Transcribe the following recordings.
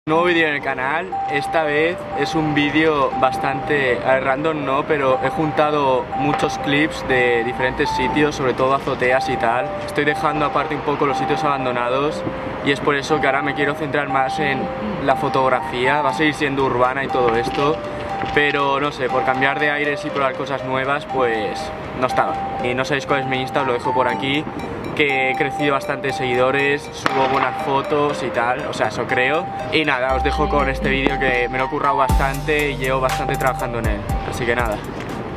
Nuevo vídeo en el canal. Esta vez es un vídeo bastante random, no, pero he juntado muchos clips de diferentes sitios, sobre todo azoteas y tal. Estoy dejando aparte un poco los sitios abandonados y es por eso que ahora me quiero centrar más en la fotografía. Va a seguir siendo urbana y todo esto, pero no sé, por cambiar de aires y probar cosas nuevas, pues no estaba. Y no sabéis cuál es mi Insta, os lo dejo por aquí, que he crecido bastante seguidores, subo buenas fotos y tal, o sea, eso creo. Y nada, os dejo con este vídeo que me lo he currado bastante y llevo bastante trabajando en él, así que nada.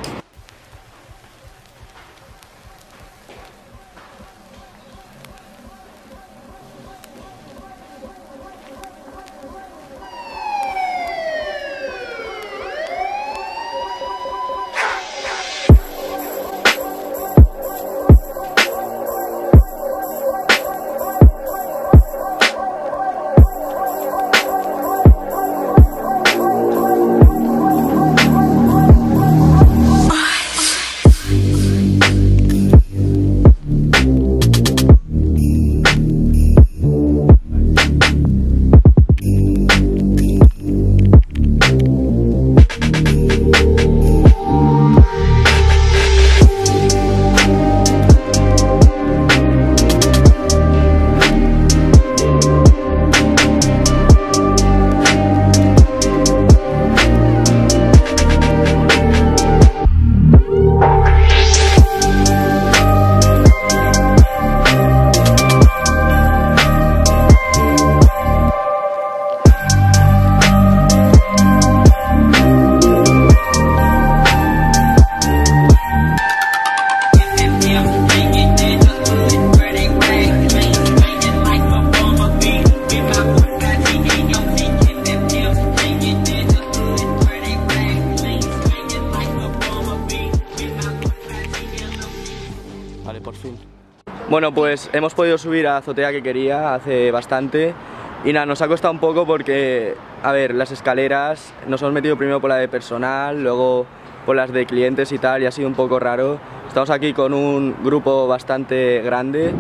Vale, por fin. Bueno, pues hemos podido subir a la azotea que quería hace bastante. Y nada, nos ha costado un poco porque, a ver, las escaleras nos hemos metido primero por la de personal, luego por las de clientes y tal, y ha sido un poco raro. Estamos aquí con un grupo bastante grande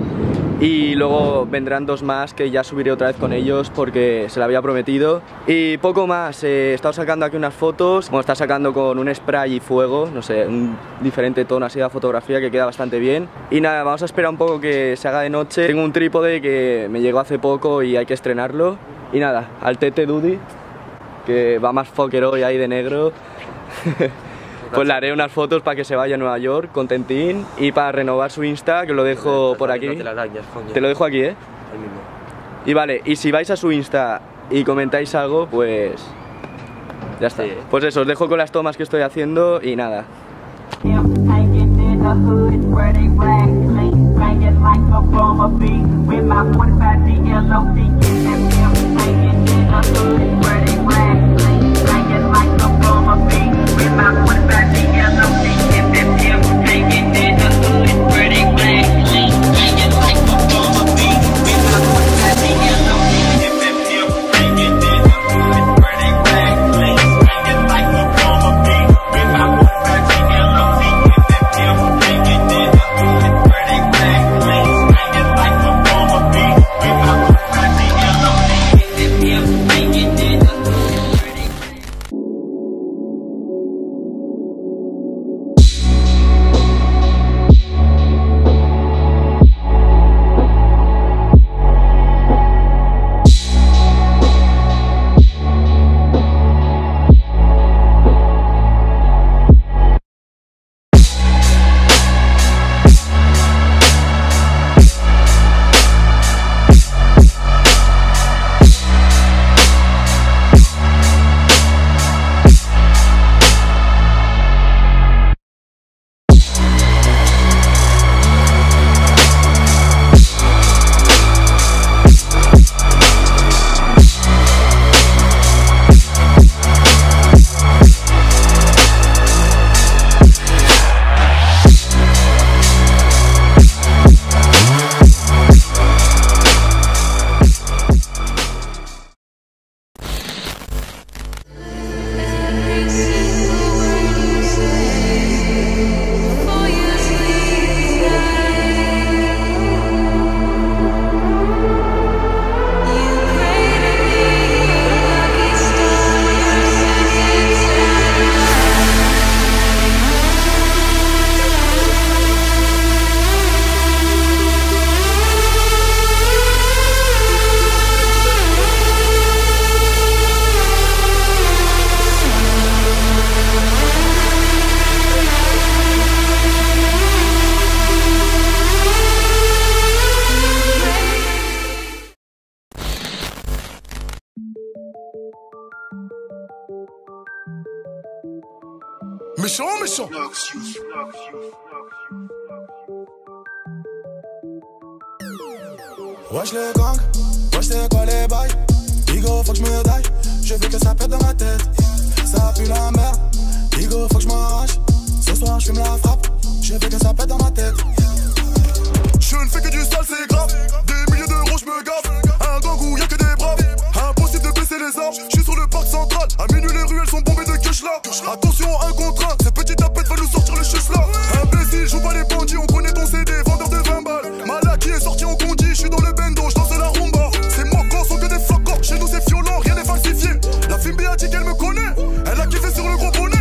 y luego vendrán dos más que ya subiré otra vez con ellos porque se lo había prometido. Y poco más, he estado sacando aquí unas fotos, bueno, está sacando con un spray y fuego, no sé, un diferente tono así de fotografía que queda bastante bien. Y nada, vamos a esperar un poco que se haga de noche. Tengo un trípode que me llegó hace poco y hay que estrenarlo. Y nada, al Tete Dudi, que va más fucker hoy ahí de negro. Pues le haré unas fotos para que se vaya a Nueva York, contentín, y para renovar su Insta, que lo dejo por aquí. Te lo dejo aquí, ¿eh? Ahí mismo. Y vale, y si vais a su Insta y comentáis algo, pues ya está. Sí. Pues eso, os dejo con las tomas que estoy haciendo y nada. Méchant, méchant. Wesh les gangs, wesh c'est quoi les bails? Bigo faut que je me daille, je veux que ça pète dans ma tête. Ça pue la merde, Bigo faut que je m'arrache. Ce soir je fume la frappe, je veux que ça pète dans ma tête. Je ne fais que du sale, c'est grave. Des milliers d'euros je me gaffe. Un gang où y'a que des braves. Impossible de baisser les armes, je suis sur le parc central. À minuit les ruelles sont bombées de cash là. Attention, un contre un, cette petite tapette va nous sortir le chef là. Imbécile, joue pas les bandits, on connaît ton CD, vendeur de 20 balles. Malaki est sorti en condi, je suis dans le bendo, je danse la rumba. Ces moquants sont que des flocons, chez nous c'est violent, rien n'est falsifié. La Fimbi a dit qu'elle me connaît, elle a kiffé sur le gros bonnet.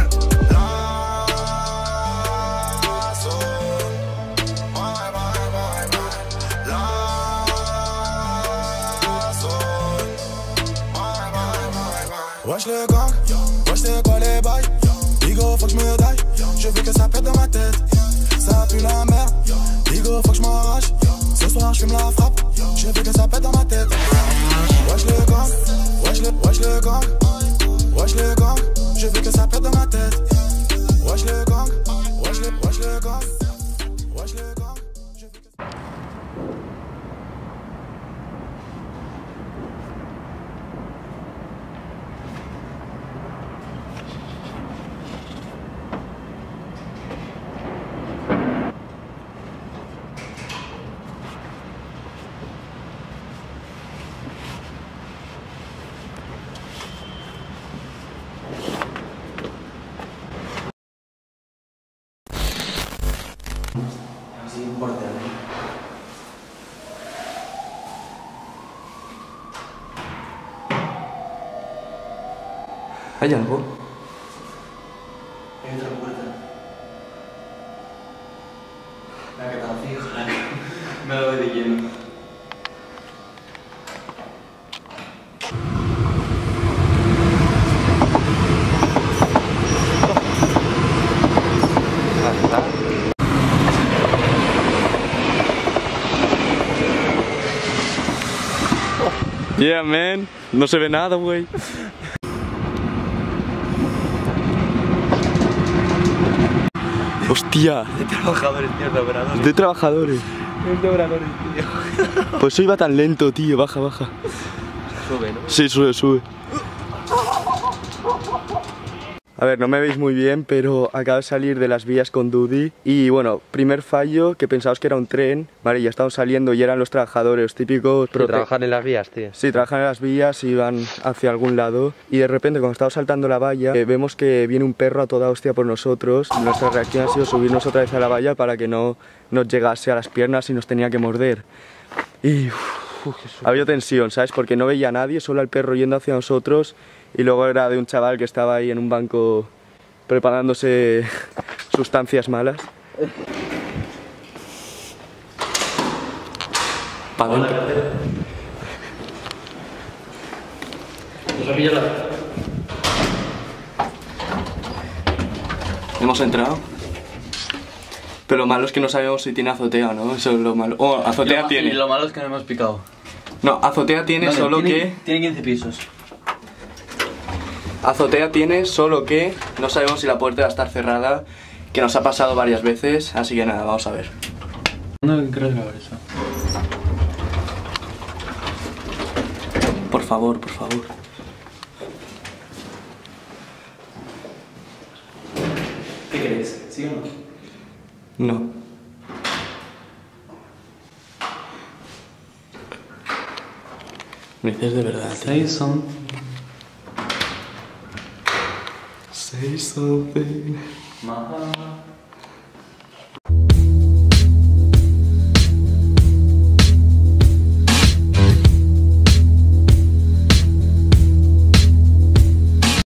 Wesh le gang, wesh c'est quoi les bails? Bigo faut que je me daille, je veux que ça pète dans ma tête. Ça pue la merde, Bigo faut que je m'arrache. Ce soir je fume la frappe, je veux que ça pète dans ma tête. Wesh le gang, wesh le gang, wesh le gang, je veux que ça pète dans ma tête. Wesh le gang, wesh le gang, wesh le gang, je veux que ça... ¿Hay algo? Hay otra puerta. La que está fija. Me lo voy de lleno. Yeah, man. No se ve nada, güey. Hostia. De trabajadores, tío, de operadores. De trabajadores. Es de operadores, tío. Pues hoy va tan lento, tío. Baja, baja. Sube, ¿no? Sí, sube, sube. A ver, no me veis muy bien, pero acabo de salir de las vías con Dudi. Y bueno, primer fallo, que pensábamos que era un tren. Vale, ya estamos saliendo y eran los trabajadores típicos. Sí, trabajan en las vías, tío. Sí, trabajan en las vías y van hacia algún lado. Y de repente, cuando estamos saltando la valla, vemos que viene un perro a toda hostia por nosotros. Nuestra reacción ha sido subirnos otra vez a la valla para que no nos llegase a las piernas y nos tenía que morder. Y había tensión, ¿sabes? Porque no veía a nadie, solo al perro yendo hacia nosotros. Y luego era de un chaval que estaba ahí en un banco preparándose sustancias malas. ¿Para dónde? ¿Nos ha pillado? Hemos entrado. Pero lo malo es que no sabemos si tiene azotea o no, eso es lo malo. Oh, azotea tiene. Y lo malo es que no hemos picado. No, azotea tiene, vale, solo tiene 15 pisos. Azotea tiene, solo que no sabemos si la puerta va a estar cerrada, que nos ha pasado varias veces, así que nada, vamos a ver. ¿Cuándo querés grabar eso? Por favor, por favor. ¿Qué queréis? ¿Sí o no? No. ¿Me dices de verdad? Say something. Say something. Mama.